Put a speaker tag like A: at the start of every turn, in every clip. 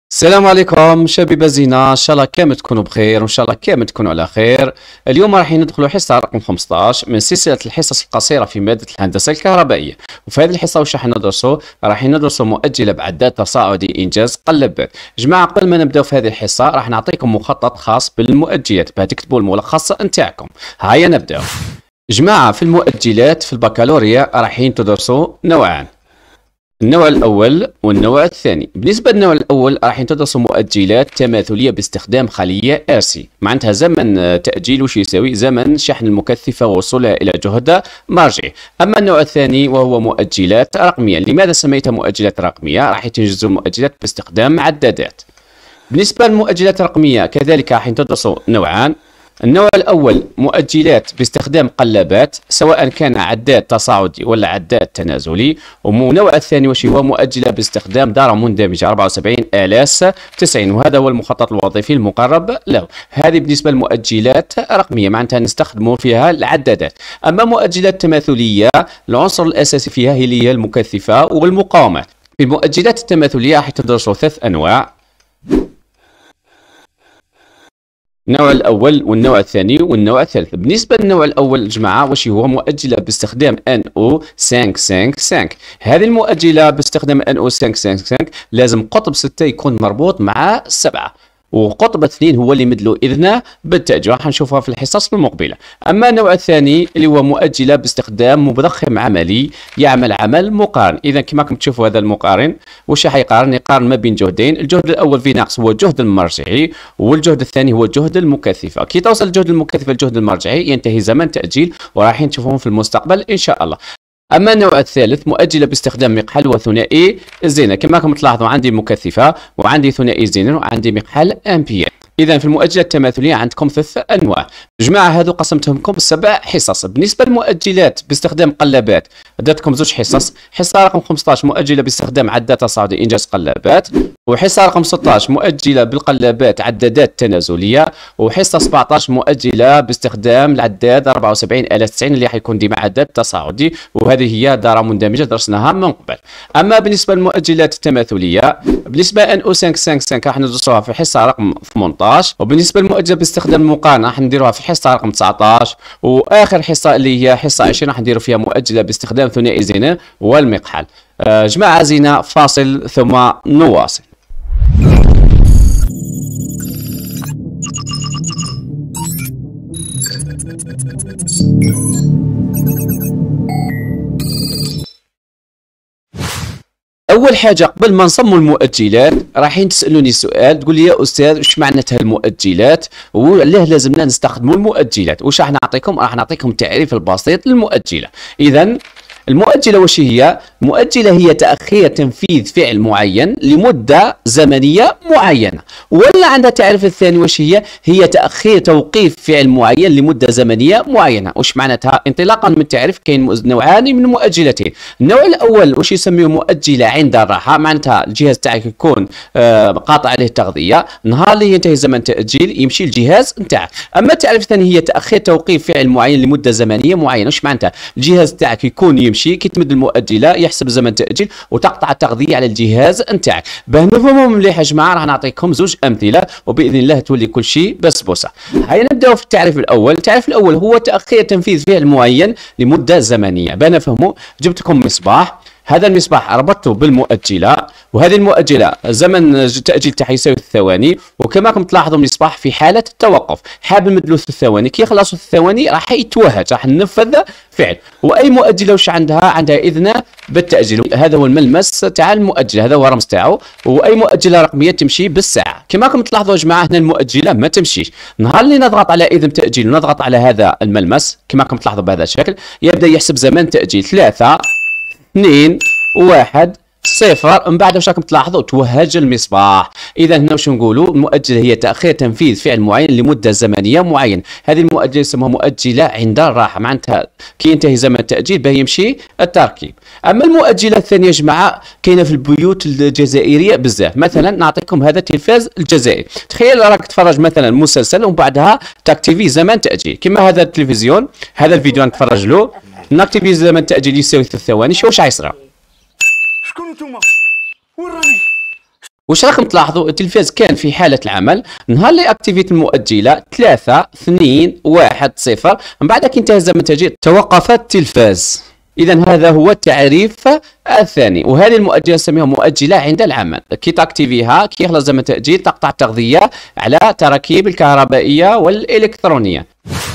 A: السلام عليكم شباب زينة، ان شاء الله كامل تكونوا بخير وان شاء الله كامل تكونوا على خير. اليوم راح ندخلوا حصة رقم 15 من سلسلة الحصص القصيرة في مادة الهندسة الكهربائية. وفي هذه الحصة واش راح ندرسوا مؤجلة بعداد تصاعدي إنجاز قلبات. جماعة قبل ما نبداو في هذه الحصة راح نعطيكم مخطط خاص بالمؤجلات، باه تكتبوا الملخص نتاعكم. هيا نبداو. جماعة في المؤجلات في البكالوريا راح تدرسوا نوعان، النوع الأول والنوع الثاني. بالنسبة للنوع الأول راح تدرسوا مؤجلات تماثلية باستخدام خلية RC، معناتها زمن تأجيل وش يساوي زمن شحن المكثفة ووصولها إلى جهد مرجعي. أما النوع الثاني وهو مؤجلات رقمية. لماذا سميتها مؤجلات رقمية؟ راح تنجزوا مؤجلات باستخدام عدادات. بالنسبة للمؤجلات الرقمية كذلك راح تدرسوا نوعان، النوع الأول مؤجلات باستخدام قلابات سواء كان عداد تصاعدي ولا عداد تنازلي، والنوع الثاني وش هو مؤجلة باستخدام دارة مندمجة 74 آلاس 90، وهذا هو المخطط الوظيفي المقرب له. هذه بالنسبة للمؤجلات رقمية معناتها نستخدموا فيها العدادات. أما مؤجلات تماثلية العنصر الأساسي فيها هي المكثفة والمقاومات. في المؤجلات التماثلية راح تدرسوا ثلاث أنواع، النوع الأول والنوع الثاني والنوع الثالث. بالنسبة للنوع الأول جماعة واش هو مؤجلة باستخدام NO555. هذه المؤجلة باستخدام NO555 لازم قطب 6 يكون مربوط مع 7، وقطب 2 هو اللي مدلو إذنه بالتأجيل، راح نشوفها في الحصص المقبلة. أما النوع الثاني اللي هو مؤجلة باستخدام مضخم عملي يعمل عمل مقارن. إذا كما راكم تشوفوا هذا المقارن واش حيقارن؟ يقارن ما بين جهدين، الجهد الأول في ناقص هو الجهد المرجعي، والجهد الثاني هو جهد المكثفة. كي توصل الجهد المكثفة للجهد المرجعي ينتهي زمن تأجيل، وراح نشوفهم في المستقبل إن شاء الله. أما النوع الثالث مؤجلة باستخدام مكحل وثنائي الزينة. كما راكم تلاحظوا عندي مكثفة وعندي ثنائي الزينة وعندي مكحل أمبير. إذا في المؤجلة التماثلية عندكم ثلاث أنواع. جماعة هذو قسمتهم لكم 7 حصص. بالنسبة للمؤجلات باستخدام قلابات درتكم زوج حصص، حصة رقم 15 مؤجلة باستخدام عداد تصاعدي إنجاز قلابات، وحصة رقم 16 مؤجلة بالقلابات عدادات تنازلية، وحصة 17 مؤجلة باستخدام العداد 74 آلاف 90 اللي حيكون ديما عداد تصاعدي، وهذه هي دارة مندمجة درسناها من قبل. أما بالنسبة للمؤجلات التماثلية بالنسبة NO555 راح ندرسوها في حصة رقم 18، وبالنسبة للمؤجلة باستخدام المقارنة راح نديروها في حصة رقم 19، وآخر حصة اللي هي حصة 20 راح نديروا فيها مؤجلة باستخدام ثنائي الزينة والمكحل. جماعة زينة فاصل ثم نواصل. أول حاجة قبل ما نصموا المؤجلات راح تسألوني سؤال، تقول لي يا أستاذ وش معناتها المؤجلات وعلاه لازمنا نستخدموا المؤجلات؟ وش راح نعطيكم؟ راح نعطيكم التعريف البسيط للمؤجلة. إذا المؤجلة وش هي؟ المؤجلة هي تأخير تنفيذ فعل معين لمدة زمنية معينة. ولا عندها تعريف الثاني وش هي؟ هي تأخير توقيف فعل معين لمدة زمنية معينة. وش معناتها؟ انطلاقا من التعريف كاين نوعان من المؤجلتين. النوع الأول وش يسميه مؤجلة عند الراحة، معناتها الجهاز تاعك يكون قاطع عليه التغذية، نهار اللي ينتهي زمن تأجيل يمشي الجهاز نتاعك. أما التعريف الثاني هي تأخير توقيف فعل معين لمدة زمنية معينة. وش معناتها؟ الجهاز تاعك يكون يمشي كي تمد المؤجله يحسب زمن تاجيل وتقطع التغذيه على الجهاز نتاعك. باه نفهموا مليح يا جماعه راح نعطيكم زوج امثله وباذن الله تولي كل شيء بسبوسه. هيا نبداو في التعريف الاول. التعريف الاول هو تاخير تنفيذ فعل معين لمده زمنيه. باه نفهموا جبت لكم مصباح، هذا المصباح ربطته بالمؤجله، وهذه المؤجله زمن التاجيل تاعها يساوي 3 ثواني، وكما راكم تلاحظوا المصباح في حاله التوقف حاب نمدلو 3 ثواني، كي يخلصوا 3 ثواني راح يتوهج، راح ننفذ فعل. واي مؤجله وش عندها اذن بالتاجيل. هذا هو الملمس تاع المؤجله، هذا هو الرمز تاعو. واي مؤجله رقميه تمشي بالساعه. كما راكم تلاحظوا يا جماعه هنا المؤجله ما تمشيش، نهار اللي نضغط على اذن تاجيل ونضغط على هذا الملمس كما راكم تلاحظوا بهذا الشكل يبدا يحسب زمن تاجيل 3 2 1 0. من بعد واش راكم تلاحظوا توهج المصباح. اذا هنا واش نقولوا؟ المؤجله هي تاخير تنفيذ فعل معين لمده زمنيه معينه. هذه المؤجله يسموها مؤجله عند الراحه، معناتها كي ينتهي زمن التاجيل باه يمشي التركيب. اما المؤجله الثانيه يا جماعه كاينه في البيوت الجزائريه بزاف. مثلا نعطيكم هذا التلفاز الجزائري، تخيل راك تتفرج مثلا مسلسل ومن بعدها تاكتيفي زمن تاجيل. كما هذا التلفزيون، هذا الفيديو نتفرج له ناكتيفي زمن التاجيل يساوي 3 ثواني. شوف واش حيصرى.
B: شكون نتوما؟ وين راني؟
A: واش راكم تلاحظوا التلفاز كان في حالة العمل نهار اللي اكتيفيت المؤجلة 3 2 1 0 من بعد كي انتهى زمن التأجيل توقف التلفاز. إذا هذا هو التعريف الثاني، وهذه المؤجلة نسميها مؤجلة عند العمل. كي تاكتيفيها كي يخلص زمن التأجيل تقطع التغذية على التراكيب الكهربائية والإلكترونية.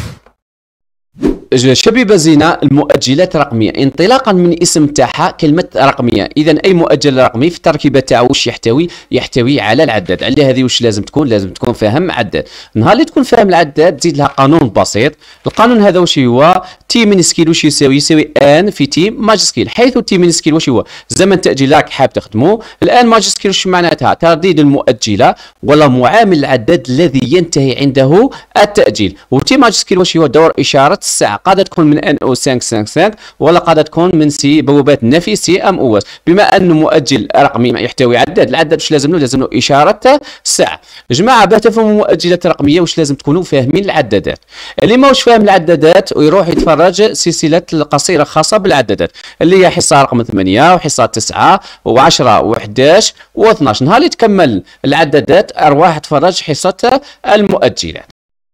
A: شبيبة زينة المؤجلات الرقمية انطلاقا من اسم تاعها كلمة رقمية. إذا أي مؤجل رقمي في التركيبة تاعو واش يحتوي على العداد. على هذه واش لازم تكون فاهم عداد. نهار اللي تكون فاهم العداد تزيد لها قانون بسيط. القانون هذا واش هو؟ تي مينسكيل واش يساوي ان في تي ماجسكيل، حيث تي مينسكيل واش هو؟ زمن التأجيل راك حاب تخدمو. الان ماجسكيل واش معناتها؟ ترديد المؤجلة ولا معامل العداد الذي ينتهي عنده التأجيل. وتي ماجسكيل واش هو؟ دور إشارة الساعة، قادة تكون من ان او 555 ولا قادة تكون من سي بوابات النفي سي ام او اس. بما انه مؤجل رقمي يحتوي عداد، العداد واش لازم له اشاره الساعه. جماعه باش تفهموا المؤجلات الرقميه واش لازم تكونوا فاهمين العدادات. اللي ماهوش فاهم العدادات ويروح يتفرج سلسله القصيره الخاصه بالعدادات اللي هي حصه رقم 8 وحصه 9 و10 و11 و12. نهار اللي تكمل العدادات ارواح تفرج حصه المؤجلات.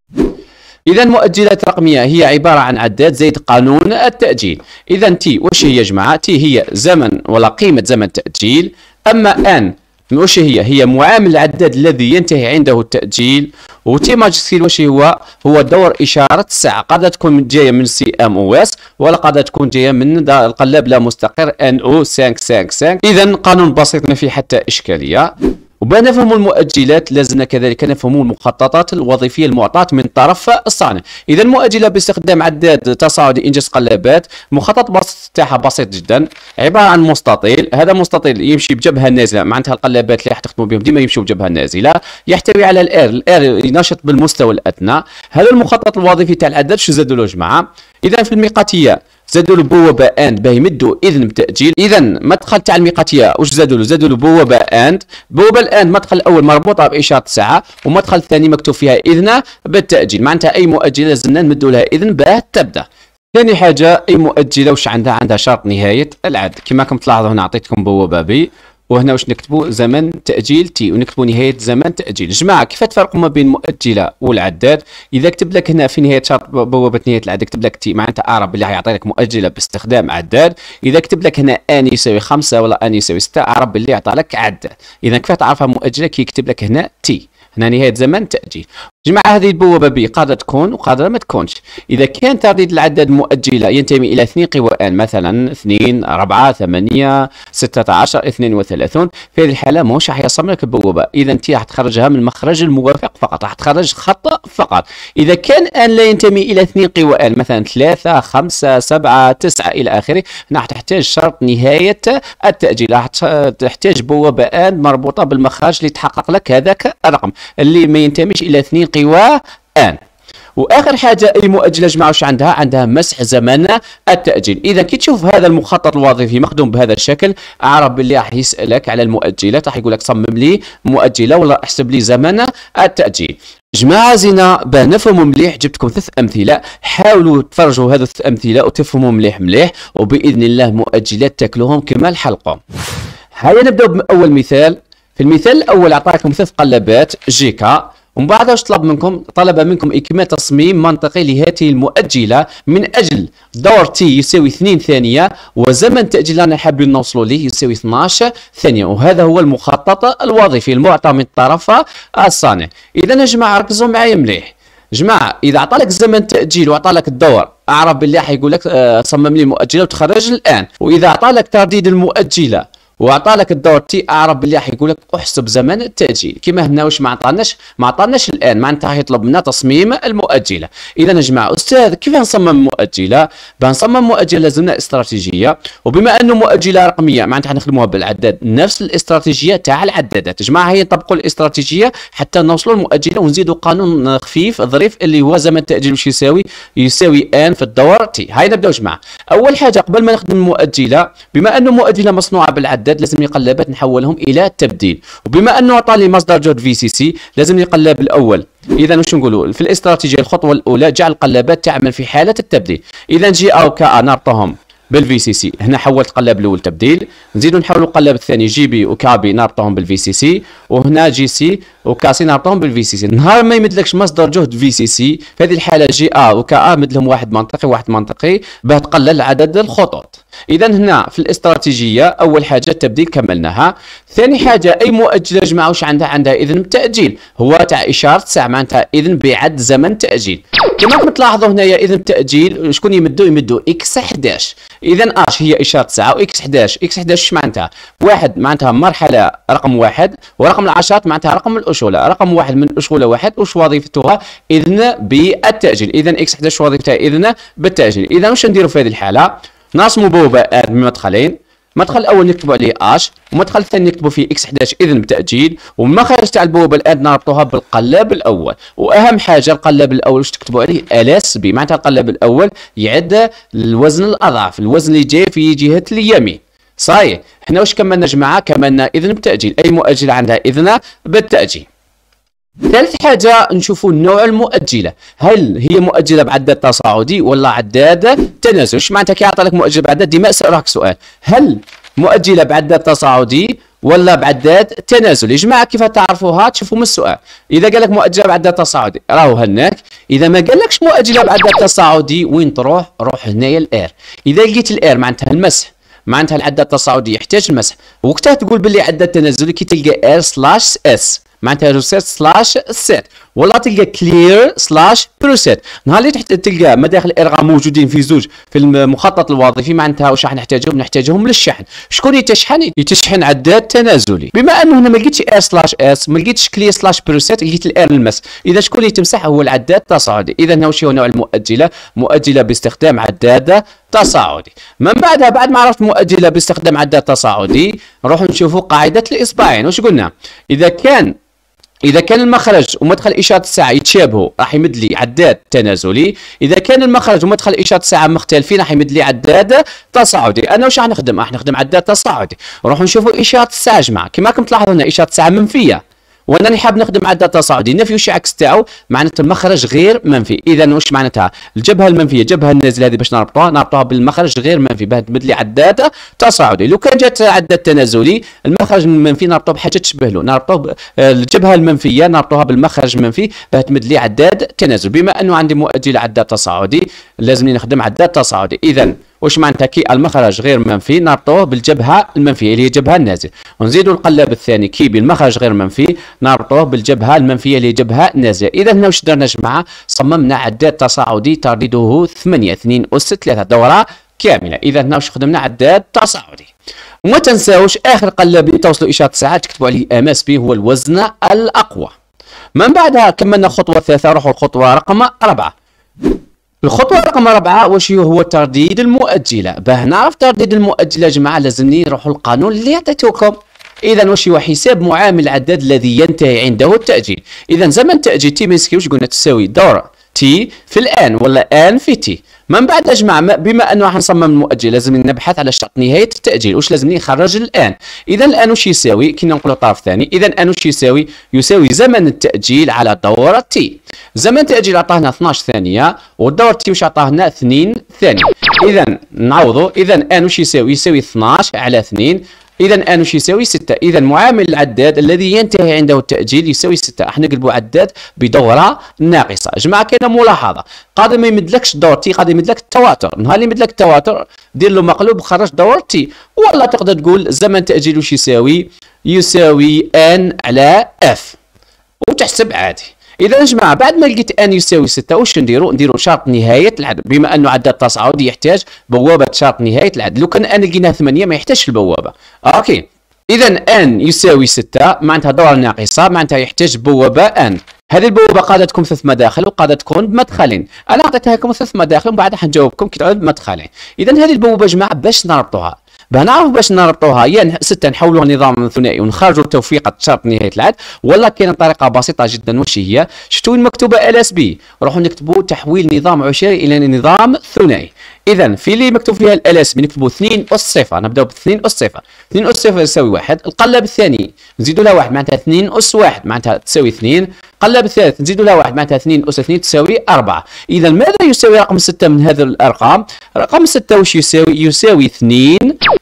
A: إذا المؤجلات الرقمية هي عبارة عن عداد زائد قانون التأجيل. إذا تي واش هي يا جماعة؟ تي هي زمن ولا قيمة زمن التأجيل. أما أن واش هي معامل العداد الذي ينتهي عنده التأجيل. وتي ماجسكيل واش هو؟ هو دور إشارة الساعة، قد تكون جاية من سي ام او اس ولا قد تكون جاية من القلاب لا مستقر ان او 555. إذا قانون بسيط ما فيه حتى إشكالية. وبا نفهموا المؤجلات لازمنا كذلك نفهموا المخططات الوظيفيه المعطاه من طرف الصانع. اذا المؤجله باستخدام عداد تصاعدي انجاز قلابات، المخطط تاعها بسيط جدا، عباره عن مستطيل. هذا مستطيل يمشي بجبهه نازله، معناتها القلابات اللي راح تخدموا بهم ديما يمشوا بجبهه نازله، يحتوي على الار ينشط بالمستوى الادنى. هذا المخطط الوظيفي تاع العداد شو زادوا له جماعه؟ اذا في الميقاتيه زادوا له بوابه اند باه يمدوا اذن بتاجيل. اذا مدخل تاع الميقاتيه واش زادوا له بوابه اند. بوابه الاند مدخل الاول مربوطه باشاره الساعه، ومدخل الثاني مكتوب فيها اذن بالتاجيل، معناتها اي مؤجله لازمنا نمدوا لها اذن باه تبدا. ثاني حاجه اي مؤجله واش عندها شرط نهايه العد. كما راكم تلاحظوا هنا عطيتكم بوابه بي، وهنا واش نكتبوا؟ زمن تأجيل تي، ونكتبوا نهاية زمن تأجيل. جماعة كيف تفرقوا ما بين المؤجلة والعداد؟ إذا كتب لك هنا في نهاية شرط بوابة نهاية العداد كتب لك تي، معناتها أعرف باللي حيعطي لك مؤجلة باستخدام عداد. إذا كتب لك هنا أن يساوي 5 ولا أن يساوي 6 أعرف باللي يعطى لك عداد. إذا كيف تعرفها مؤجلة؟ كي يكتب لك هنا تي، هنا نهاية زمن تأجيل. جماعة هذه البوابة بي قادرة تكون وقادرة ما تكونش. إذا كان ترديد العداد المؤجلة ينتمي إلى 2 قوائم، مثلا 2 4 8 16 32، في هذه الحالة ماهوش راح يصمم لك البوابة. إذا أنت راح تخرجها من المخرج الموافق فقط، راح تخرج خط فقط. إذا كان أن لا ينتمي إلى 2 قوائم، مثلا 3 5 7 9 إلى آخره، راح تحتاج شرط نهاية التأجيل، راح تحتاج بوابة أن مربوطة بالمخرج لتحقق لك هذاك الرقم اللي ما ينتميش إلى 2 قوائم. واخر حاجه اي مؤجله جماعه واش عندها مسح زمن التاجيل. اذا كي تشوف هذا المخطط الوظيفي مخدوم بهذا الشكل اعرف باللي راح يسالك على المؤجلات، راح يقول لك صمم لي مؤجله ولا احسب لي زمن التاجيل. جماعه زينه باه نفهموا مليح جبتكم 3 امثله، حاولوا تفرجوا هذو 3 امثله وتفهموا مليح وباذن الله مؤجلات تاكلوهم كما الحلقه. هيا نبداو باول مثال. في المثال الاول اعطاكم 3 قلبات جيكا، ومن بعد واش طلب منكم إكمال تصميم منطقي لهذه المؤجلة من أجل دور تي يساوي 2 ثانية وزمن تأجيل أنا حابين نوصلوا ليه يساوي 12 ثانية، وهذا هو المخطط الوظيفي المعطى من طرف الصانع. إذا يا جماعة ركزوا معايا مليح. جماعة إذا عطالك زمن تأجيل وعطالك الدور أعرف بالله حيقول لك صمم لي مؤجلة وتخرج الآن. وإذا عطالك ترديد المؤجلة وعطالك الدور تي اعرف باللي راح يقول لك احسب زمن التاجيل. كما هنا واش ما عطاناش الان، معناتها يطلب منا تصميم المؤجله. اذا يا جماعه استاذ كيف نصمم مؤجله؟ بنصمم مؤجله لازمنا استراتيجيه، وبما انه مؤجله رقميه معناتها نخدموها بالعداد نفس الاستراتيجيه تاع العدادات. جماعه هي نطبقوا الاستراتيجيه حتى نوصلوا للمؤجله ونزيدوا قانون خفيف ظريف اللي هو زمن التاجيل واش يساوي ان في الدور تي. هاي نبداو جماعه. اول حاجه قبل ما نخدم المؤجله، بما انه مؤجله مصنوعه بالعداد لازم قلابات نحولهم الى تبديل، وبما انه عطى لي مصدر جود في سي سي لازم القلاب الاول. اذا واش نقولوا في الاستراتيجيه؟ الخطوه الاولى جعل القلابات تعمل في حاله التبديل. اذا جي او كا نربطهم بالفي سي سي. هنا حولت قلاب الاول تبديل، نزيدو نحولوا القلاب الثاني جي بي وكابي نربطوهم بالفي سي سي، وهنا جي سي وكاسي نربطوهم بالفي سي سي. نهار ما يمدلكش مصدر جهد في سي سي، في هذه الحاله جي ا وكا ا مدلهم واحد منطقي واحد منطقي باه تقلل عدد الخطوط. اذا هنا في الاستراتيجيه اول حاجه التبديل كملناها. ثاني حاجه اي مؤجله يا جماعه واش عندها اذن التاجيل، هو تاع اشاره ساعه معناتها اذن بعد زمن تاجيل. كما راكم تلاحظوا هنايا اذن التاجيل شكون يمدوا اكس 11. اذا اش هي اشاره ساعه واكس 11. اكس 11 اش معناتها؟ واحد معناتها مرحله رقم واحد، ورقم العشرات معناتها رقم الاشوله. رقم واحد من الاشوله واحد واش وظيفتها؟ اذن بالتاجيل. اذا اكس 11 وظيفتها اذن بالتاجيل. اذا واش نديروا في هذه الحاله؟ نرسموا بوابات بمدخلين، المدخل الاول نكتبوا عليه اش، والمدخل الثاني نكتبوا فيه اكس 11 اذن بتاجيل، والمخرج تاع البوابه الان نربطوها بالقلاب الاول. واهم حاجه القلاب الاول واش تكتبوا عليه ال اس بي، معناتها القلاب الاول يعد الوزن الاضعف، الوزن اللي جاي في جهه اليمين. صحيح. حنا واش كملنا يا جماعه؟ كملنا اذن بتاجيل، اي مؤجله عندها اذن بالتاجيل. ثالث حاجة نشوفوا نوع المؤجلة، هل هي مؤجلة بعداد تصاعدي ولا عداد تنازلي؟ اش معناتها كي يعطي لك مؤجلة بعداد ديما اسألك سؤال، هل مؤجلة بعداد تصاعدي ولا بعداد تنازلي؟ يا جماعة كيف تعرفوها؟ تشوفوا من السؤال، إذا قال لك مؤجلة بعداد تصاعدي راهو هناك، إذا ما قالكش مؤجلة بعداد تصاعدي وين تروح؟ روح هنايا الآر. إذا لقيت الآر معناتها المسح، معناتها العداد التصاعدي يحتاج المسح، وقتها تقول باللي عداد تنازلي كي تلقى ار سلاش اس معناتها روسيت سلاش سيت، ولا تلقى كلير سلاش بروسيت. نهار اللي تلقى مداخل الارغام موجودين في زوج في المخطط الوظيفي معناتها واش راح نحتاجهم؟ نحتاجهم للشحن. شكون يتشحن؟ يتشحن عداد تنازلي. بما انه هنا ما لقيتش ار سلاش اس، ما لقيتش كلير سلاش بروسيت، لقيت الار المس، اذا شكون اللي تمسح؟ هو العداد التصاعدي. اذا هنا واش هو نوع المؤجله؟ مؤجله باستخدام عداد تصاعدي. من بعدها بعد ما عرفت مؤجله باستخدام عداد تصاعدي نروحوا نشوفوا قاعده الاصبعين. واش قلنا؟ إذا كان المخرج ومدخل إشارة الساعة يتشابهوا راح يمد لي عداد تنازلي، إذا كان المخرج ومدخل إشارة الساعة مختلفين راح يمد لي عداد تصاعدي. أنا واش راح نخدم؟ راح نخدم عداد تصاعدي. نروحوا نشوفوا إشارة الساعة يا جماعة، كما راكم تلاحظوا هنا إشارة الساعة منفية، وانا اللي حاب نخدم عداد تصاعدي. النفي واش العكس تاعو؟ معناتها المخرج غير منفي. اذا واش معناتها؟ الجبهه المنفيه الجبهه النازله هذه باش نربطوها بالمخرج غير منفي باه تمد لي عداد تصاعدي. لو كان جات عداد تنازلي المخرج المنفي نربطوه بحاجه تشبه له، نربطوه الجبهه المنفيه نربطوها بالمخرج المنفي باه تمد لي عداد تنازل. بما انه عندي مؤجل عداد تصاعدي لازمني نخدم عداد تصاعدي. اذا واش معناتها؟ كي المخرج غير منفي نربطوه بالجبهه المنفيه اللي هي الجبهه النازله، ونزيدوا القلاب الثاني كي بالمخرج غير منفي نربطوه بالجبهه المنفيه اللي هي الجبهه النازله. اذا هنا واش درنا يا جماعه؟ صممنا عداد تصاعدي ترديده 8 2 أس 3 دوره كامله. اذا هنا واش خدمنا؟ عداد تصاعدي. وما تنساوش اخر قلاب اللي توصلوا اشاره الساعات تكتبوا عليه ام اس بي هو الوزن الاقوى. من بعدها كملنا الخطوه الثالثه، نروحوا الخطوه رقم 4. الخطوة رقم 4 واش هو ترديد المؤجلة. باه نعرف ترديد المؤجلة يا جماعة لازمني نروحوا القانون اللي عطيتوكم. إذا واش هو؟ حساب معامل العداد الذي ينتهي عنده التأجيل. إذا زمن تأجيل تي مسكي واش قلنا؟ تساوي دور تي في الآن ولا آن في تي. من بعد يا جماعة بما أنه راح نصمم المؤجل لازم نبحث على شرط نهاية التأجيل. واش لازمني نخرج الآن؟ إذا الآن واش يساوي؟ كي ننقلوا طرف ثاني، إذا الآن واش يساوي؟ يساوي زمن التأجيل على دورة تي. زمن التأجيل عطاهنا 12 ثانية، والدورة تي واش عطاهنا 2 ثانية. إذا نعوضوا، إذا الآن واش يساوي؟ يساوي 12 على 2. إذا الآن واش يساوي؟ 6. إذا معامل العداد الذي ينتهي عنده التأجيل يساوي 6. راح نقلبوا عداد بدورة ناقصة. يا جماعة كاينة ملاحظة، قادر ما يمدلكش دور تي، قادر يمدلك التواتر. نهار اللي يمدلك التواتر دير له مقلوب خرج دور تي، ولا تقدر تقول زمن التأجيل واش يساوي؟ يساوي ان على اف وتحسب عادي. إذا يا جماعة بعد ما لقيت ان يساوي 6 واش نديروا شرط نهاية العدد، بما أنه عداد تصاعدي يحتاج بوابة شرط نهاية العدد. لو كان ان لقيناه 8 ما يحتاجش البوابة. أوكي. إذا ان يساوي 6 معناتها دورة ناقصة، معناتها يحتاج بوابة ان. هذه البوابة قادة تكون 3 مداخل وقادة تكون بمدخلين. أنا أعطيتها لكم 3 مداخل ومن بعد حنجاوبكم كي تعود بمدخلين. إذا هذه البوابة يا جماعة باش نربطوها، باه نعرف باش نربطوها يا 6 نحولوها نظام ثنائي ونخرجوا توفيقة شرط نهاية العدد، ولا كاينه طريقة بسيطة جدا. واش هي؟ شفتوا وين مكتوبة ال اس بي؟ نروحوا نكتبوا تحويل نظام عشري إلى نظام ثنائي. اذا في اللي مكتوب فيها الالاس بي نكتبوا 2 اس صفر، نبداو ب 2 اس صفر. 2 اس صفر يساوي 1. القلب الثاني نزيدوا لها 1 معناتها 2 اس 1 معناتها تساوي 2. القلب الثالث نزيدوا لها 1 معناتها 2 اس 2 تساوي 4. اذا ماذا يساوي رقم 6 من هذه الارقام؟ رقم 6 واش يساوي؟ يساوي 2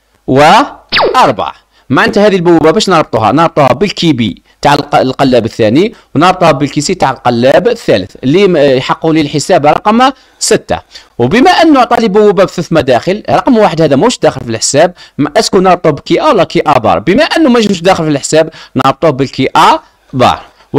A: و4. معناتها هذه البوابه باش نربطوها بالكيبي تاع القلاب الثاني ونربطها بالكيسي تاع القلاب الثالث اللي يحققوا لي الحساب رقم 6. وبما انه عطى لي بوابه بثلاث مداخل، رقم 1 هذا موش داخل في الحساب، اسكو نربطه بكي ا ولا كي ا بار؟ بما انه ماهوش داخل في الحساب نربطوه بالكي ا بار.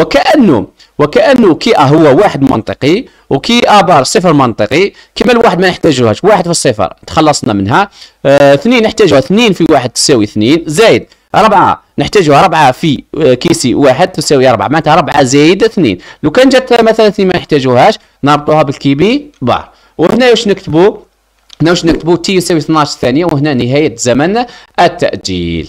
A: وكأنه كي ا هو واحد منطقي وكي ا بار صفر منطقي. كما الواحد ما نحتاجوهاش، واحد في الصفر تخلصنا منها. 2 نحتاجوها، 2 في 1 تساوي 2 زائد 4 نحتاجوها، 4 في كيسي 1 تساوي 4 معناتها 4 زائد 2. لو كان جات مثلا 2 ما نحتاجوهاش نربطوها بالكيبي بار. وهنا واش نكتبوا تي يساوي 12 ثانية، وهنا نهاية زمن التأجيل.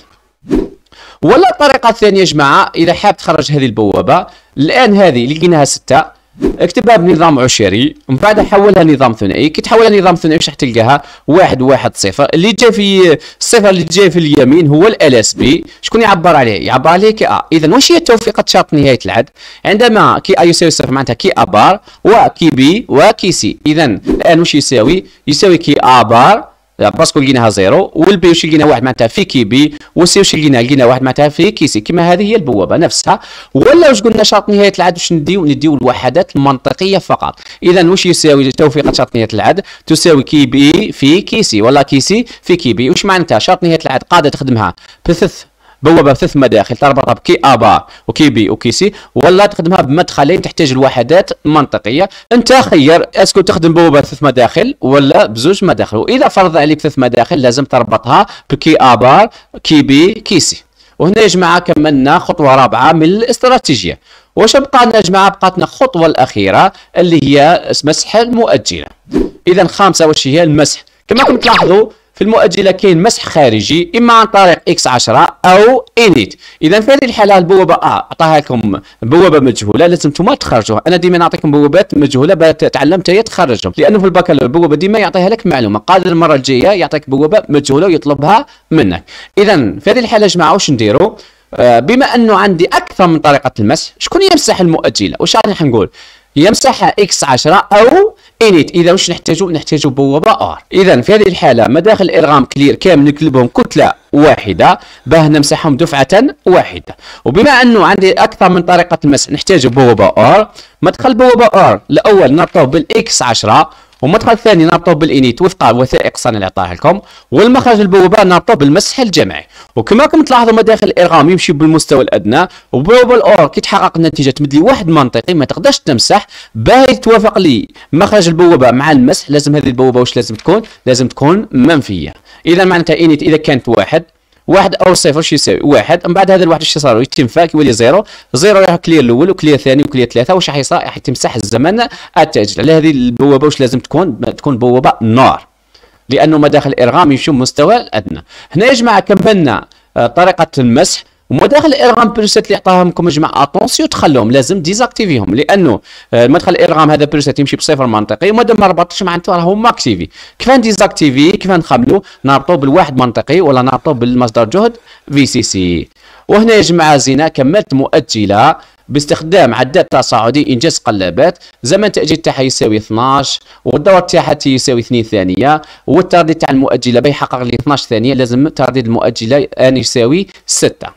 A: ولا الطريقة الثانية يا جماعة، إذا حاب تخرج هذه البوابة الآن هذه اللي لقيناها 6 اكتبها بنظام عشري ومن بعد حولها نظام ثنائي. كي تحولها نظام ثنائي واش راح تلقاها؟ 1 1 0. اللي جاي في الصفر اللي جاي في اليمين هو الالاس بي. شكون يعبر عليه؟ يعبر عليه كي ا. اذا واش هي توفيقة شرط نهاية العد؟ عندما كي ا يساوي صفر معناتها كي ا بار وكي بي وكي سي. اذا الان واش يساوي؟ يساوي كي ا بار باسكو لقيناها زيرو، والبي واش لقينا واحد معناتها في كي بي، والسي واش لقينا واحد معناتها في كي سي. كما هذه هي البوابه نفسها. ولا واش قلنا شرط نهايه العد واش نديو الوحدات المنطقيه فقط. اذا واش يساوي توفيق شرط نهايه العد؟ تساوي كي بي في كي سي ولا كي سي في كي بي. واش معناتها؟ شرط نهايه العد قاعده تخدمها بثلاث بوابه بثلاث مداخل تربطها بكي ا بار وكي بي وكي سي، ولا تخدمها بمدخلين تحتاج الوحدات منطقيه. انت خير اسكو تخدم بوابه ثلاث مداخل ولا بزوج مداخل. واذا فرض عليك ثلاث مداخل لازم تربطها بكي ا بار كي بي كي سي. وهنا يا جماعه كملنا خطوه رابعه من الاستراتيجيه. واش بقى لنا يا جماعه؟ بقاتنا الخطوه الاخيره اللي هي مسح المؤجله. اذا خامسه واش هي؟ المسح. كما راكم تلاحظوا في المؤجله كاين مسح خارجي اما عن طريق اكس 10 او انيت. اذا في هذه الحاله البوابه اعطاها لكم بوابه مجهوله لازم نتوما تخرجوها. انا ديما نعطيكم بوابات مجهوله تعلم حتى تخرجهم، لانه في البكالوريا البوابه ديما يعطيها لك معلومه، قادر المره الجايه يعطيك بوابه مجهوله ويطلبها منك. اذا في هذه الحاله يا جماعه واش نديروا؟ بما انه عندي اكثر من طريقه المسح، شكون يمسح المؤجله؟ واش راح نقول؟ يمسحها اكس 10 او انيت. اذا واش نحتاجوا بوابه ار. اذا في هذه الحاله مداخل الارغام كلير كامل نقلبهم كتله واحده باه نمسحهم دفعه واحده. وبما انه عندي اكثر من طريقه المسح نحتاج بوابه ار. مدخل بوابه ار الاول نربطوه بالاكس 10 ومدخل الثاني نربطوه بالانيت وفق وثائق الصنع اللي عطاها لكم، والمخرج البوابه نربطوه بالمسح الجمعي. وكما راكم تلاحظوا مداخل الارغام يمشي بالمستوى الادنى، وبوابه الاور كي تحقق النتيجه تمد لي واحد منطقي ما تقدرش تمسح باه يتوافق لي مخرج البوابه مع المسح. لازم هذه البوابه واش لازم تكون؟ لازم تكون منفيه. اذا معناتها انيت اذا كانت واحد او صفر واش يساوي؟ واحد. من بعد هذا الواحد واش يصير؟ يتم فاك يولي زيرو. زيرو راح كلير الاول وكلير الثاني وكلير ثلاثه. واش راح يصير؟ راح تمسح الزمن التاجيل. على هذه البوابه واش لازم تكون بوابه نار، لانه مداخل الارغام يمشي مستوى الادنى. هنا يا جماعه كملنا طريقه المسح. ومداخل الارغام بريسيت اللي عطاهم لكم يا جماعه اتونسيون تخلوهم، لازم ديزاكتيفيهم، لانه مدخل الارغام هذا بريسيت يمشي بصفر منطقي ومادام ما ربطش معناته راهو ماكتيفي. كيف نديزاكتيفي؟ كيف نخملو؟ نربطوه بالواحد منطقي ولا نربطوه بالمصدر جهد في سي سي. وهنا يا جماعه زينه كملت مؤجله باستخدام عداد تصاعدي انجاز قلابات. زمن التاجيل تاعها يساوي 12 والدور تاعها يساوي 2 ثانيه، والترديد تاع المؤجله بيحقق لي 12 ثانيه لازم ترديد المؤجله ان يساوي 6.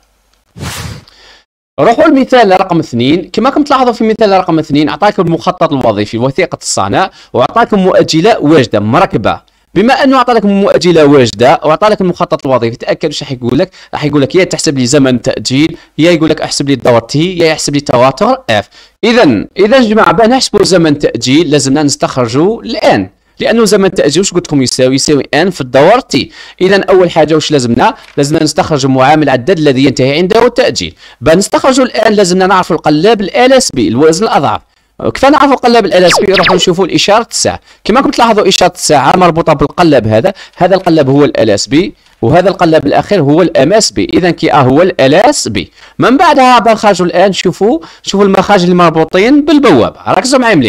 A: روحوا المثال رقم 2. كما راكم تلاحظوا في المثال رقم 2 اعطاكم المخطط الوظيفي وثيقه الصانع واعطاكم مؤجله واجده مركبه. بما انه اعطى لك مؤجله واجده واعطى لك المخطط الوظيفي، تاكد واش راح يقول لك؟ راح يقول لك يا تحسب لي زمن تاجيل، يا يقول لك احسب لي الدور تي، يا يحسب لي تواتر اف. اذا يا جماعه باه نحسبوا زمن تاجيل لازمنا نستخرجوا الان، لانه زمن التاجيل واش قلت لكم يساوي ان في الدور تي. اذا اول حاجه واش لازمنا نستخرج معامل العداد الذي ينتهي عنده التاجيل. باه نستخرجوا الان لازمنا نعرفوا القلاب الالاس بي الوزن الاضعف. كيف نعرفوا قلاب الالاس بي؟ نروحوا نشوفوا الاشاره الساعه. كما راكم تلاحظوا اشاره الساعه مربوطه بالقلاب هذا القلاب هو الالاس بي، وهذا القلاب الاخير هو الام اس بي. اذا كي هو الالاس بي. من بعدها بنخرجوا الان شوفوا المخارج اللي مربوطين بالبوابه. ركزوا معي مليح.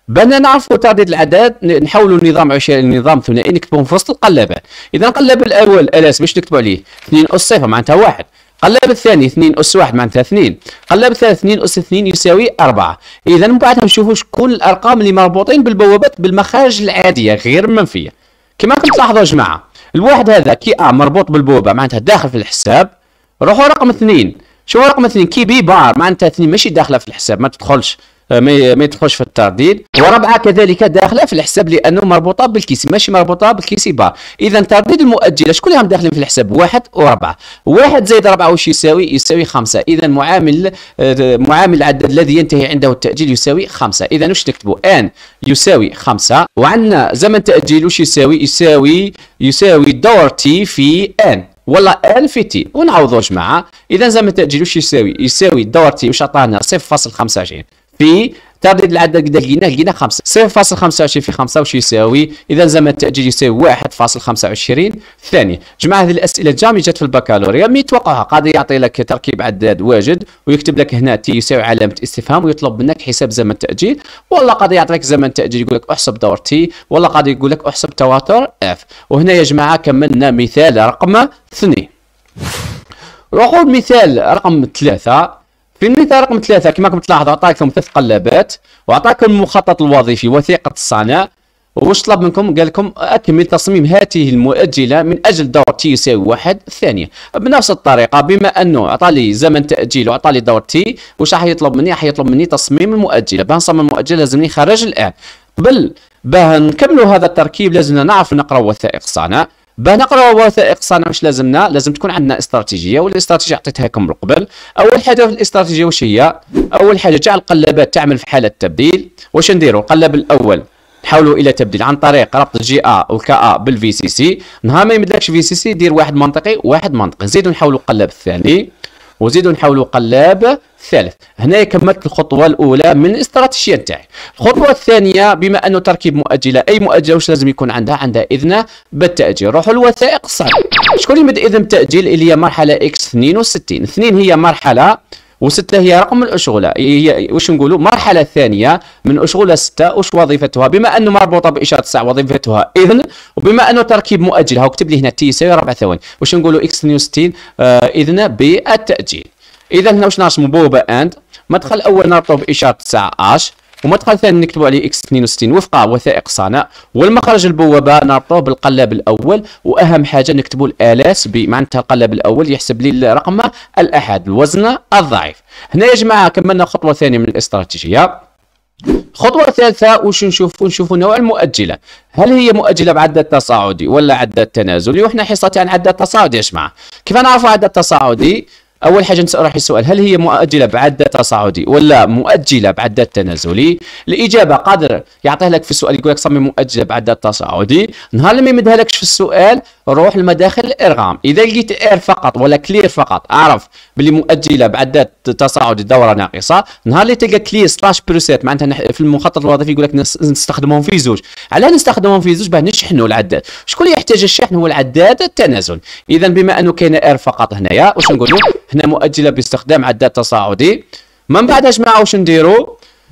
A: بدنا نعرفوا تعديد الاعداد، نحولوا نظام عشري لنظام ثنائي نكتبوهم في وسط القلابات. اذا القلاب الاول الاس باش نكتبوا عليه 2 اس 0 معناتها 1. القلاب الثاني 2 اس 1 معناتها 2. القلاب الثالث 2 اس 2 يساوي 4. اذا من بعدها نشوفوا شكون الارقام اللي مربوطين بالبوابات بالمخارج العاديه غير المنفيه. كما راكم تلاحظوا يا جماعه، الواحد هذا كي مربوط بالبوابه معناتها داخل في الحساب. روحوا رقم 2، شوفوا رقم 2 كي بي بار معناتها 2 ماشي داخله في الحساب، ما تدخلش ما يدخلش في الترديد. وربعه كذلك داخله في الحساب لانه مربوطه بالكيسي ماشي مربوطه بالكيسي بار. اذا ترديد المؤجله شكون اللي هم داخلين في الحساب؟ 1 و4. 1 زائد 4 واش يساوي؟ يساوي 5. اذا معامل العدد الذي ينتهي عنده التاجيل يساوي 5. اذا واش نكتبوا؟ ان يساوي 5. وعندنا زمن تاجيل واش يساوي؟ يساوي دور تي في ان ولا ان في تي. ونعوضوا جماعه. اذا زمن التاجيل واش يساوي دور تي واش عطانا 0.25 في ترديد العدد لقينا 5. 0.25 في 5 واش يساوي؟ اذا زمن التاجيل يساوي 1.25 ثانيه. جماعه هذه الاسئله جامي جات في البكالوريا، مي توقعها قاضي يعطي لك تركيب عداد واجد ويكتب لك هنا تي يساوي علامه استفهام ويطلب منك حساب زمن التاجيل، ولا قاضي يعطي لك زمن التاجيل يقول لك احسب دور تي، ولا قاضي يقول لك احسب تواتر اف. وهنا يا جماعه كملنا مثال رقم 2. روحوا المثال رقم 3. في المثال رقم 3 كما راكم تلاحظوا عطاكم 3 قلابات وعطاكم المخطط الوظيفي وثيقة الصانع. واش طلب منكم؟ قال لكم اكمل تصميم هذه المؤجلة من اجل دور تي يساوي 1 ثانية. بنفس الطريقة بما انه عطى لي زمن تأجيل وعطى لي دور تي، واش راح يطلب مني؟ راح يطلب مني تصميم المؤجلة. باه نصمم المؤجلة لازمني نخرج الان. قبل باه نكملوا هذا التركيب لازمنا نعرف نقرا وثائق الصانع. باه نقراو وثائق الصانع واش لازمنا؟ لازم تكون عندنا استراتيجيه، والاستراتيجيه عطيتها لكم من قبل. اول حاجه في الاستراتيجيه واش هي؟ اول حاجه جعل القلابات تعمل في حاله تبديل. واش نديروا؟ القلاب الاول نحولوا الى تبديل عن طريق ربط جي ا وكا بالفي سي سي. نهار ما يمدلكش في سي سي دير واحد منطقي وواحد منطقي. نزيدوا نحولوا القلاب الثاني وزيدوا نحولوا قلاب ثالث. هنا كملت الخطوه الاولى من الاستراتيجيه نتاعي. الخطوه الثانيه بما انه تركيب مؤجله، اي مؤجله واش لازم يكون عندها اذن بالتاجيل. روحوا الوثائق الصانع. شكون اللي مد اذن بالتاجيل؟ اللي هي مرحله اكس 62. 2 هي مرحله و6 هي رقم الاشغله. هي واش نقولوا؟ مرحله ثانيه من اشغله 6 واش وظيفتها؟ بما انه مربوطه باشاره الساعه وظيفتها اذن، وبما انه تركيب مؤجل هاو كتب لي هنا تي يساوي 4 ثواني. واش نقولوا؟ اكس 62 اذن بالتاجيل. اذا هنا واش نرسموا؟ بوابه اند. مدخل اول نربطه باشاره الساعه اش، ومدخل ثاني نكتبوا عليه اكس 62 وفق وثائق صانع، والمخرج البوابه نربطوه بالقلاب الاول. واهم حاجه نكتبوا الالاس معناتها القلاب الاول يحسب لي الرقم الاحاد الوزن الضعيف. هنا يا جماعه كملنا خطوه ثانيه من الاستراتيجيه. الخطوه الثالثه واش نشوفوا نوع المؤجله. هل هي مؤجله بعدد تصاعدي ولا عدد تنازلي؟ وحنا حصتي عن عدد تصاعدي يا جماعه. كيف نعرفوا عدد تصاعدي؟ اول حاجه نسال روحي السؤال، هل هي مؤجله بعدد تصاعدي ولا مؤجله بعدد تنازلي؟ الاجابه قادر يعطيها لك في السؤال يقول لك صمم مؤجله بعدد تصاعدي. نهار لما يمدها لكش في السؤال روح لمداخل الارغام. اذا لقيت اير فقط ولا كلير فقط اعرف باللي مؤجله بعدد تصاعدي دوره ناقصه. نهار اللي تلقى كلير سلاش بروسيت معناتها في المخطط الوظيفي يقول لك نستخدمهم في زوج. علاه نستخدمهم في زوج؟ باه نشحنوا العداد. شكون اللي يحتاج الشحن؟ هو العداد التنازل. اذا بما انه كاين اير فقط هنايا واش نقولوا؟ هنا مؤجله باستخدام عداد تصاعدي. من بعد يا جماعه واش نديروا؟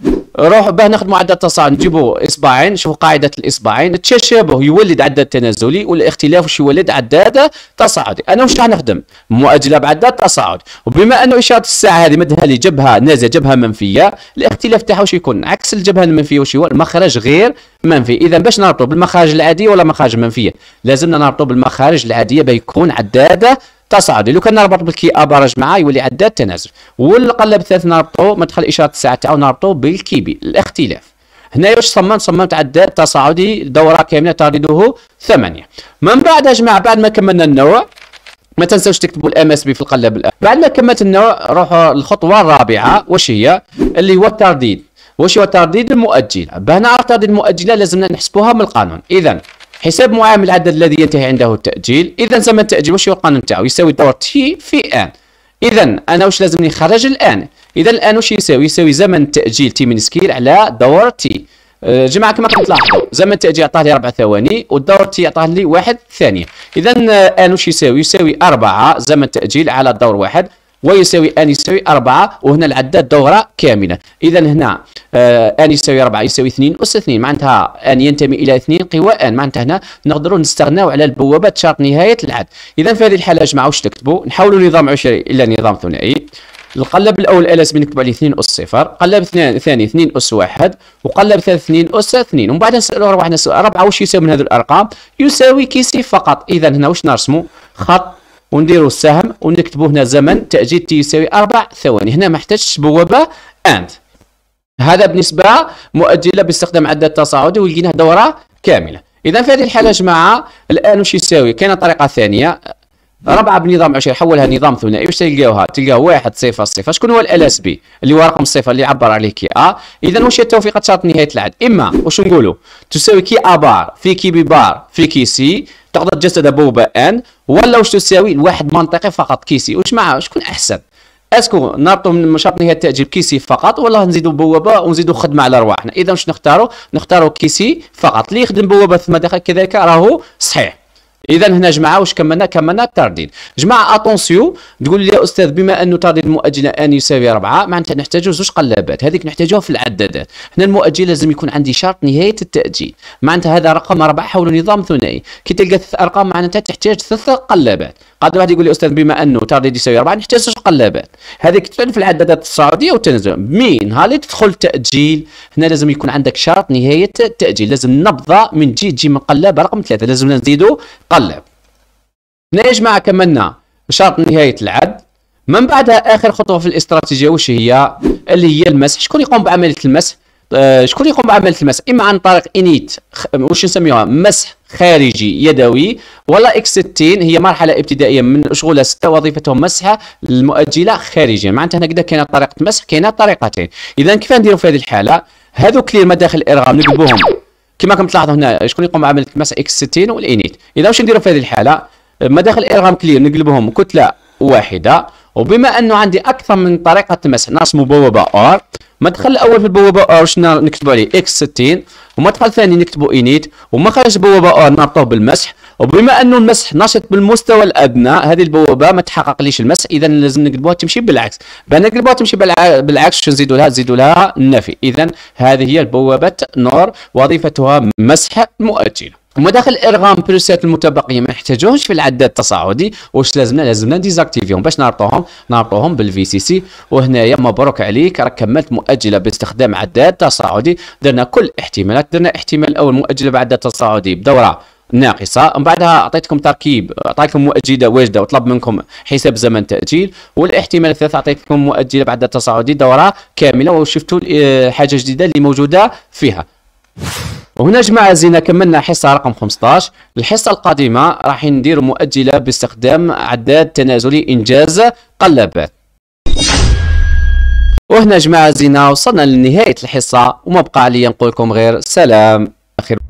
A: روح باه نخدموا عداد تصاعد نجيبوا اصبعين. شوفوا قاعده الاصبعين، التشابه يولد عداد تنازلي والاختلاف واش يولد عداد تصاعدي. انا واش راح نخدم؟ مؤجله بعداد تصاعدي. وبما انه اشاره الساعه هذه مدها لي جبهه نازله جبهه منفيه، الاختلاف تاعها واش يكون؟ عكس الجبهه المنفيه واش هو؟ المخرج غير منفي. اذا باش نربطوا بالمخارج العاديه ولا مخارج منفيه؟ لازمنا نربطوا بالمخارج العاديه بيكون عداد تصاعدي. لو كان نربط بالكي ابرج معاه يولي عداد تنازل. والقلب الثالث نربطو مدخل اشاره الساعه تاعو نربطو بالكي بي الاختلاف. هنا واش صممت عداد تصاعدي دوره كامله تردده 8. من بعد يا جماعه بعد ما كملنا النوع ما تنساوش تكتبوا الام اس بي في القلب الان. بعد ما كملت النوع روحوا الخطوه الرابعه واش هي؟ اللي هو الترديد. واش هو ترديد المؤجله؟ باه نعرف ترديد المؤجله لازمنا نحسبوها من القانون. اذا حساب معامل العدد الذي ينتهي عنده التأجيل. إذا زمن التأجيل واش هو القانون تاعو؟ يساوي دور تي في ان. إذا أنا واش لازمني نخرج الآن؟ إذا الآن واش يساوي؟ يساوي زمن التأجيل تي من سكيل على دور تي. جماعة كما راكم تلاحظوا زمن التأجيل عطاه لي 4 ثواني والدور تي عطاه لي 1 ثانية. إذا الآن واش يساوي؟ يساوي 4 زمن التأجيل على دور 1. ويساوي ان يساوي 4، وهنا العداد دوره كامله. اذا هنا ان يساوي 4 يساوي 2 اس 2، معناتها ان ينتمي الى 2 قوى ان، معناتها هنا نقدروا نستغناو على البوابات شرط نهايه العد. اذا في هذه الحاله يا جماعه واش نكتبوا؟ نحولوا نظام عشري الى نظام ثنائي. القلب الاول لازم نكتب عليه 2 اس 0، قلب الثاني 2 اس 1، وقلب ثالث 2 اس 2، ومن بعد نسالوا روحنا سؤال 4 واش يساوي من هذه الارقام؟ يساوي كيسي فقط. اذا هنا واش نرسموا؟ خط ونديروا السهم ونكتبوا هنا زمن تأجيل تي يساوي 4 ثواني. هنا ما احتاجش بوابه اند. هذا بالنسبه مؤجله باستخدام عداد تصاعدي ولقيناه دوره كامله. اذا في هذه الحاله يا جماعه الان واش يساوي؟ كاينه طريقه ثانيه 4 بنظام عشري حولها نظام ثنائي. واش تلقاوها؟ تلقاو 1 0 0. شكون هو ال اس بي اللي هو رقم الصفر اللي عبر عليه كي ا؟ اذا واش هي التوفيقات شرط نهايه العد؟ اما واش نقولوا تساوي كي ا بار في كي بي بار في كي سي، تقدر تجسدها بوابه ان، ولا واش تساوي الواحد منطقي فقط كي سي. واش معاه؟ شكون احسن؟ اسكو نربطوا من شرط نهايه التاجيل كي سي فقط، ولا نزيدوا بوابه ونزيدوا خدمه على رواحنا؟ اذا واش نختاروا؟ نختاروا كي سي فقط. اللي يخدم بوابه ثم داخل كذلك راهو صحيح. اذا هنا جماعه واش كملنا الترديد. جماعه اتونسيو، تقول لي يا استاذ بما انه ترديد المؤجله ان يساوي 4 معناتها نحتاجوا زوج قلابات، هذيك نحتاجوها في العدادات. هنا المؤجل لازم يكون عندي شرط نهايه التاجيل، معناتها هذا رقم 4 حول نظام ثنائي. كي تلقى 3 ارقام معناتها تحتاج 3 قلابات. قادر واحد يقول لي استاذ بما انه ترديد يساوي 4 نحتاج زوج قلابات، هذيك تفعل في العدادات التصاعديه والتنازليه. مين هالي تدخل التاجيل؟ هنا لازم يكون عندك شرط نهايه التاجيل، لازم نبضه من تجي من قلاب رقم 3، لازم نزيدوا قلاب. هنا يا جماعه كملنا شرط نهايه العد. من بعدها اخر خطوه في الاستراتيجيه وش هي؟ اللي هي المسح. شكون يقوم بعمليه المسح؟ شكون يقوم بعمليه المسح؟ اما عن طريق انيت واش نسميوها مسح خارجي يدوي، ولا اكس 60 هي مرحله ابتدائيه من اشغولها 6 وظيفتهم مسح المؤجله خارجيا. معناتها هنا كذا كاينه طريقه مسح، كاينه طريقتين. اذا كيف نديروا في هذه الحاله؟ هذو كلير مداخل الارغام نقلبوهم كما راكم تلاحظوا هنا. شكون يقوم بعمليه المسح؟ اكس 60 والانيت. اذا واش نديروا في هذه الحاله؟ مداخل الارغام كلير نقلبهم كتله واحده، وبما انه عندي اكثر من طريقه مسح نرسموا بوابه ار. مدخل الاول في البوابه ار واش نكتبوا عليه اكس 60، ومدخل ثاني نكتبوا انيت، ومخرج بوابه ار نربطوه بالمسح. وبما انه المسح نشط بالمستوى الادنى هذه البوابه ما تحققليش المسح، اذا لازم نقلبوها تمشي بالعكس. بان نقلبوها تمشي بالعكس شو نزيدوا لها النفي. اذا هذه هي البوابه نور وظيفتها مسح مؤجله. ومداخل الارغام بلوسات المتبقيه ما نحتاجوهمش في العداد التصاعدي. واش لازمنا نديزاكتيفيهم باش نربطوهم بالفي سي سي. وهنايا مبروك عليك راك كملت مؤجله باستخدام عداد تصاعدي. درنا كل احتمالات، درنا احتمال الاول مؤجله بعداد تصاعدي بدوره ناقصه، من بعدها اعطيتكم تركيب، اعطيتكم مؤجله واجده وطلب منكم حساب زمن تاجيل، والاحتمال الثالث اعطيتكم مؤجله بعداد تصاعدي دوره كامله، وشفتوا حاجه جديده اللي موجوده فيها. وهنا جماعة زينا كملنا حصة رقم 15. الحصة القادمة راح ندير مؤجلة باستخدام عداد تنازلي إنجاز قلابات. وهنا جماعة زينا وصلنا لنهاية الحصة، وما بقى علي نقول لكم غير سلام.